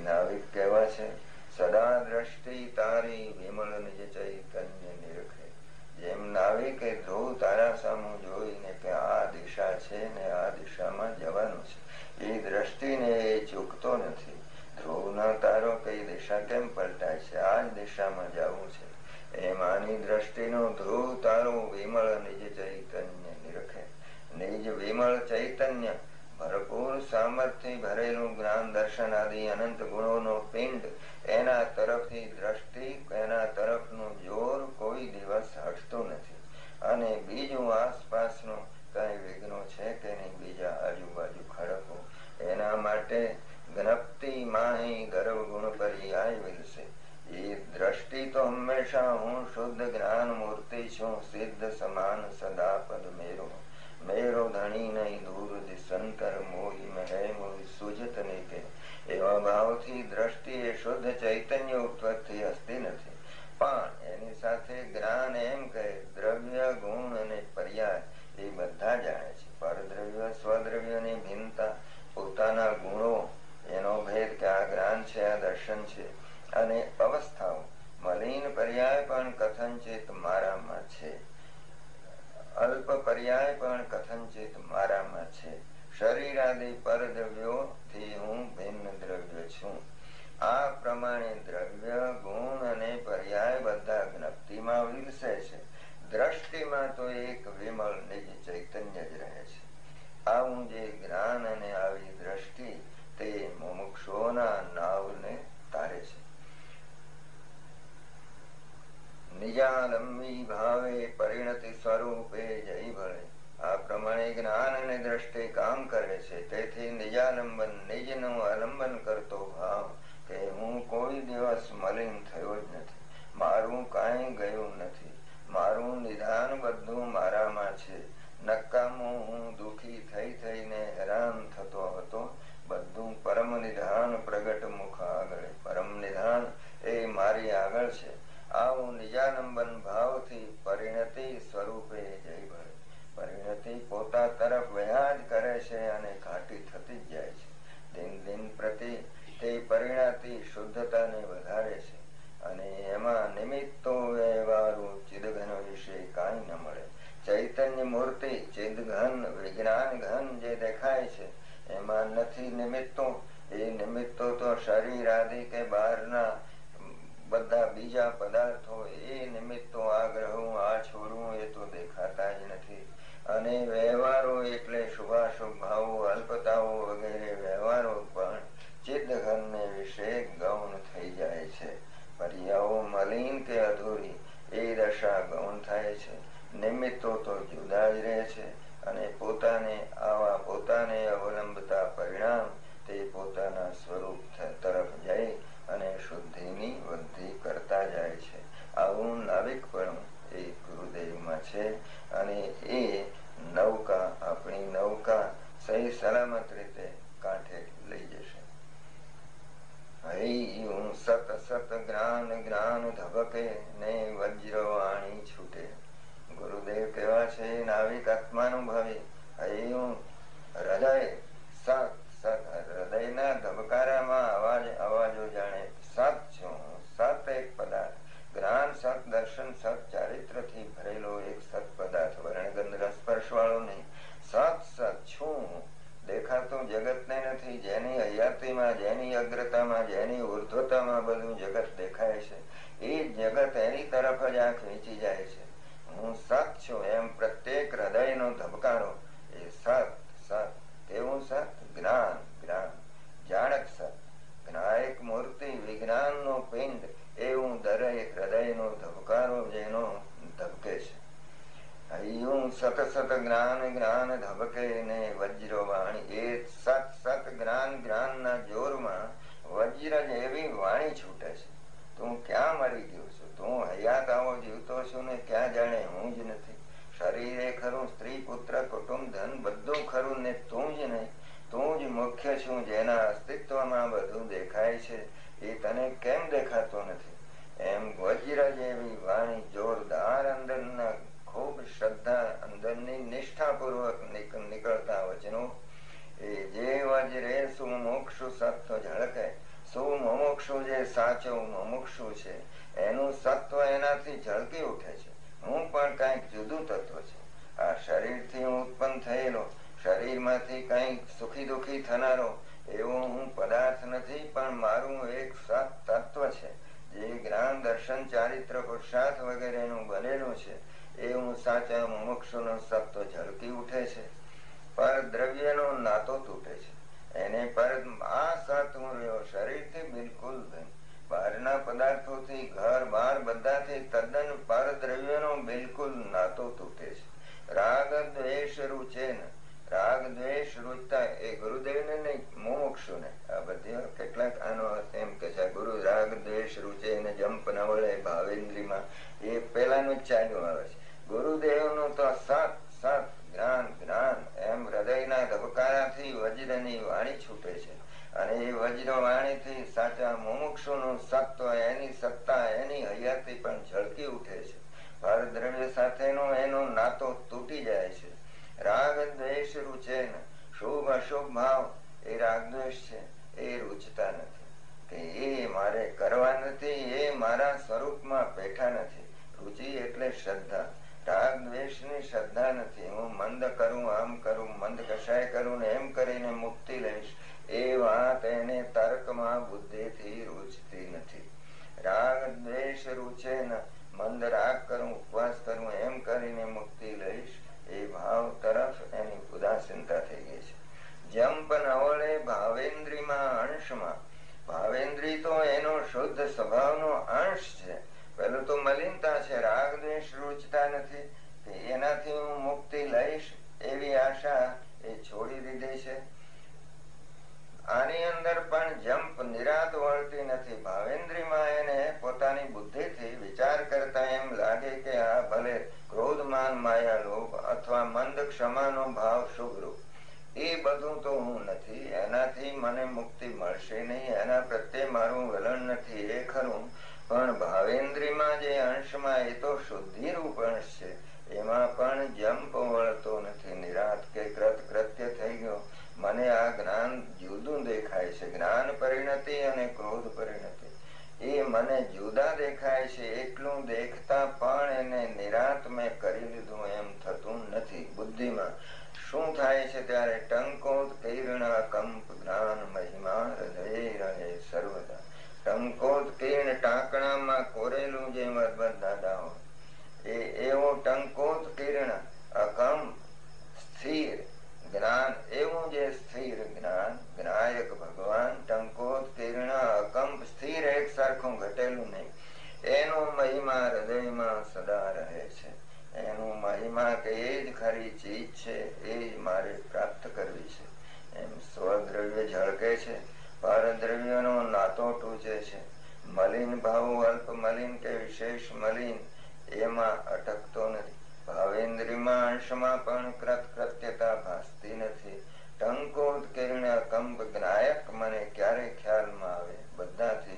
નાવિક કેવા છે, સદા દ્રષ્ટિ તારી વિમળ નિજ ચૈતન્ય નિરખે. જેમ નાવિકે ધ્રુવ તારા સામું જોઈને કે આ દિશા છે ને આ દિશામાં જવાનું છે, એ દ્રષ્ટિને એ ચૂકતો નથી. ધ્રુવનો તારો કઈ દિશા કેમ પલટાય છે, આ જ દિશામાં જવું છે. એમ આની દ્રષ્ટિનો ધ્રુવ તારો વિમળ નિજ ચૈતન્ય નિરખે. નિજ વિમળ ચૈતન્ય ભરપૂર સામર્થ્ય ભરેલું જ્ઞાન દર્શન આદિ અનંત ગુણોનો પિંડ, એના તરફથી દ્રષ્ટિ, એના તરફનું જોર કોઈ દિવસ હટતું નથી. અને બીજું આસપાસનું કઈ વિઘ્નો છે કે નહીં, બીજા આજુબાજુ ખડકો, એના માટે જ્ઞપ્તિ માહી ગર્વ ગુણ પર્યાય વિલસે. એ દ્રષ્ટિ તો હંમેશા હું શુદ્ધ જ્ઞાન મૂર્તિ છું, સિદ્ધ સમાન સદા પદ મેરો. મેરો ધણી નહીં દૂર દિશંતર મોહી મહે મોહી સુજત નિકે. એવા ભાવથી દ્રષ્ટિ એ શુદ્ધ ચૈતન્ય ઉત્પત્તિ હસતી નથી. પણ એની સાથે જ્ઞાન એમ કહે દ્રવ્ય ગુણ અને પર્યાય એ બધા જાણે છે. પરદ્રવ્ય સ્વદ્રવ્યની ભિન્નતા, પોતાના ગુણો એનો ભેદ કે આ જ્ઞાન છે આ દર્શન છે, અને અવસ્થાઓ મલિન પર્યાય પણ કથનચિત મારામાં છે, અલ્પ પર્યાય પણ કથનચિત મારામાં છે. શરીર આદિ પરદ્રવ્યોથી હું ભિન્ન દ્રવ્ય છું. આ પ્રમાણે દ્રવ્ય ગુણ અને પર્યાય બધા જ્ઞપ્તિમાં વિલસે છે. દ્રષ્ટિમાં તો એક વિમળ નિજ ચૈતન્ય જ રહે છે. આવું જે જ્ઞાન અને આવી દ્રષ્ટિ તે મુમુક્ષુઓના નાવને તારે છે. નિજાલંબી ભાવે પરિણતિ સ્વરૂપે જય ભળે. આ પ્રમાણે જ્ઞાન અને દ્રષ્ટિ કામ કરે છે. તેથી નિજાલંબન, નિજનું આલંબન કરતો ભાવ કે હું કોઈ દિવસ મલિન થયો જ નથી, મારું કાંઈ ગયું નથી, મારું નિધાન બધું મારામાં છે. નકામું હું દુઃખી થઈ થઈને હેરાન થતો હતો, બધું પરમ નિધાન પ્રગટ મુખ આગળ. પરમ નિધાન એ મારી આગળ છે. આવું નિજાલંબન ભાવથી પરિણતિ સ્વરૂપે જય ભળે. પરિણતિ પોતા તરફ વયા જ કરે છે અને ઘાટી થતી જ જાય છે. દિન દિન પ્રતિ તે પરિણતિ શુદ્ધતાને વધારે છે. અને એમાં નિમિત્તો વ્યવહારો ચિદઘન વિશે કાંઈ ન મળે. ચૈતન્ય મૂર્તિ ચિદઘન વિજ્ઞાન ઘન જે દેખાય છે એમાં નથી નિમિત્તો. એ નિમિત્તો તો શરીર આદિ કે બહારના બધા બીજા પદાર્થો, એ નિમિત્તો આ ગ્રહો આ છોડવું એ તો દેખાતા જ નથી. અને વ્યવહારો એટલે શુભાશુભ ભાવો અલ્પતાઓ વગેરે વ્યવહારો પણ ચિદઘનને વિશે ગૌણ થઈ જાય છે. પર્યાઓ મલિન કે અધૂરી એ દશા ગૌણ થાય છે. નિમિત્તો તો જુદા જ રહે છે. અને પોતાને અવલંબતા પરિણામ તે પોતાના સ્વરૂપ તરફ જઈ અને શુદ્ધિની વૃદ્ધિ કરતા જાય છે. આવું નાવિકપણું એ ગુરુદેવમાં છે. અને એ નૌકા, આપણી નૌકા સહી સલામત રીતે કાંઠે લઈ જશે. હૈયું સત સત જ્ઞાન જ્ઞાન ધબકે ને વજ્રવાણી છૂટે. ગુરુદેવ કેવા છે, નાવિક આત્માનુભવી. હૈયું હૃદય સત સત, હૃદયના ધબકારામાં અવાજો જાણે સત છું. સત એક પદાર્થ, જ્ઞાન સત, દર્શન સત, ચારિત્રથી ભરેલો એક સત પદાર્થ, વર્ણગંધ રસસ્પર્શ વાળો નહીં. સત સત છું. દેખાતું જગતને નથી, જેની હયાતીમાં, જેની અગ્રતામાં, જેની ઉર્ધ્વતામાં બધું જગત દેખાય છે, એ જગત એની તરફ જ આંખ વીંચી જાય છે. હું સત છું એમ પ્રત્યેક હૃદયનો ધબકારો એ સત સત. કેવું સત? જ્ઞાન જ્ઞાન, જાણક સત, જ્ઞાયક મૂર્તિ, વિજ્ઞાનનો પિંડ એવું દરેક હૃદયનો ધબકારો જેનો ધબકે છે. હૈયું સત સત જ્ઞાન જ્ઞાન ધબકે ને વજ્રવાણી. એ સત સત જ્ઞાન જ્ઞાનના જોરમાં વજ્ર જેવી વાણી છૂટે છે. તું ક્યાં મરી ગયો છું? તું હયાત આવો જીવતો છું ને ક્યાં જાણે હું જ નથી. શરીર એ ખરું, સ્ત્રી પુત્ર કુટુંબ ધન બધું ખરું ને તું જ નહીં. તું જ મુખ્ય છું, જેના અસ્તિત્વમાં બધું દેખાય છે. એ તને કેમ દેખાતો નથી? એમ વજ્ર જેવી વાણી, જોરદાર અંદરના ખૂબ શ્રદ્ધા, અંદરની નિષ્ઠાપૂર્વક નીકળતા વચનો, એ જે વજ્રે સુમોક્ષુ સત્વ ઝળકે. સુમુમુક્ષુ જે સાચો મુમુક્ષુ છે એનું સત્વ એનાથી ઝળકી ઉઠે છે. હું પણ કઈક જુદું તત્વ છે. આ શરીરથી હું ઉત્પન્ન થયેલો, શરીરમાંથી કઈક સુખી દુઃખી થનારો એવો હું પદાર્થ નથી, પણ મારું એક સત તત્વ છે જે જ્ઞાન દર્શન ચારિત્ર પુરુષાર્થ વગેરેનું બનેલું છે. એ હું સાચા મુમુક્ષુનો સત્વ ઝળકી ઉઠે છે. પર દ્રવ્યનો નાતો તૂટે છે એને પર આ સત હું રહ્યો શરીરથી બિલકુલ નહીં. બહારના પદાર્થોથી ઘર બાર બધાથી તદ્દન પર દ્રવ્યનો બિલકુલ નાતો તૂટે છે. રાગ દ્વેષ રૂચેન, રાગ દ્વેષ રૂચતા એ ગુરુદેવને નહીં, મુમુક્ષુને. આ બધી કેટલાક આનો અર્થ એમ કે છે ગુરુ રાગ દ્વેષ રૂચે એને જંપ ન વળે ભાવેન્દ્રીમાં, એ પેલાનું જ ચાલ્યું આવે છે. ગુરુદેવનું તો સત સત જ્ઞાન જ્ઞાન એમ હૃદયના ધબકારાથી વજ્રની વાણી છૂટે છે. અને એ વજ્ર વાણીથી સાચા મુમુક્ષુનું સત્વ, એની સત્તા, એની હયાતી પણ ઝળકી ઉઠે છે. પર દ્રવ્ય સાથેનો એનો નાતો તૂટી જાય છે. રાગ દ્વેષ રૂચે ન, શુભ અશુભ ભાવ એ રાગદ્વેષ છે, એ રૂચતા નથી. કે એ મારે કરવા નથી, એ મારા સ્વરૂપમાં બેઠા નથી. રુચિ એટલે શ્રદ્ધા. રાગ દ્વેષની શ્રદ્ધા નથી. હું મંદ કરું, આમ કરું, મંદ કશાય કરું ને એમ કરીને મુક્તિ લઈશ, એ વાત એને તર્કમાં બુદ્ધિથી રૂચતી નથી. રાગ દ્વેષ રૂચે ન, મંદ રાગ કરું, ઉપવાસ કરું, એમ કરીને મુક્તિ લઈશ, એ ભાવ તરફ એની ઉદાસીનતા થઈ ગઈ છે. જંપ નવળે ભાવેન્દ્રીમાં અંશમાં, ભાવેન્દ્રી તો એનો શુદ્ધ સ્વભાવનો અંશ છે. પેલું તો મલિનતા છે, રાગ દ્વેષ રૂચતા નથી, એનાથી હું મુક્તિ લઈશ એવી આશા એ છોડી દીધી છે. આની અંદર પણ જંપ નિરાત વળતી નથી. ભાવેન્દ્રીમાં એને પોતાની બુદ્ધિથી વિચાર કરતા એમ લાગે કે આ ભલે ક્રોધમાન માયા લોભ અથવા મંદ ક્ષમાનો ભાવ શુભરૂપ, એ બધું તો હું નથી, એનાથી મને મુક્તિ મળશે નહીં, એના પ્રત્યે મારું વલણ નથી, એ ખરું. પણ ભાવેન્દ્રીમાં જે અંશમાં એ તો શુદ્ધિ રૂપ અંશ છે, એમાં પણ જંપ વળતો નથી. નિરાત કે કૃત્ય થઈ ગયો. મને આ જ્ઞાન જુદું દેખાય છે. જ્ઞાન પરિણતિ અને ક્રોધ પરિણતિ એ મને જુદા દેખાય છે. એટલું દેખતા પણ એને નિરાત મેં કરી લીધું એમ થતું નથી. બુદ્ધિમાં શું થાય છે ત્યારે ટંકોત કિરણ કંપ જ્ઞાન મહિમા હૃદય રહે સર્વદા. ટંકોત કિરણ ટાંકણામાં કોરેલું જે મદમદ દાદા હોય, એવો ટંકોત કિરણ અકંપ સ્થિર જ્ઞાન, એવું જે સ્થિર જ્ઞાન જ્ઞાયક ભગવાન ટંકોત કિરણ અકંપ સ્થિર એક સરખું ઘટેલું નહીં, એનો મહિમા હૃદયમાં સદા રહે છે. એનું મહિમા કે એ જ ખરી ચીજ છે, એ જ મારે પ્રાપ્ત કરવી છે. એમ સ્વદ્રવ્ય ઝળકે છે, પરદ્રવ્યનો નાતો ટૂચે છે. મલિન ભાવ અલ્પ મલિન કે વિશેષ મલિન એમાં અટકતો નથી. ભાવેન્દ્રીમાં અંશમાં પણ કૃત્યતા ભાસતી નથી. ટંકોત કિરણ કંપ જ્ઞાયક મને ક્યારે ખ્યાલમાં આવે, બધાથી